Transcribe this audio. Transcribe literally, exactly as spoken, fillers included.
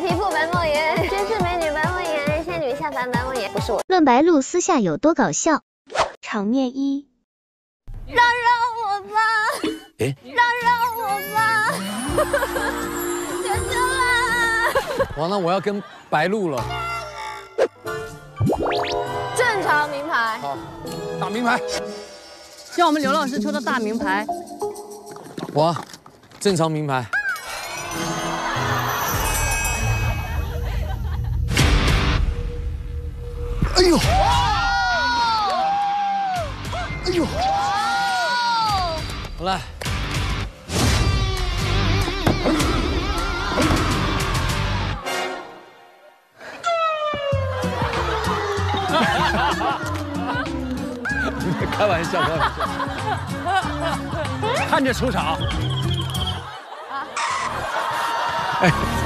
皮肤白梦妍，绝世美女白梦妍，仙女下凡白梦妍，不是我。 论白鹿私下有多搞笑？场面一， 让让我吧， 哎， 让让我吧，求求了。 哇，那我要跟白鹿了。 正常名牌。 好，大名牌。 让我们刘老师抽到大名牌。 哇，正常名牌。 哎呦！哎呦！好来，开玩笑，开玩笑，看着出场。哎。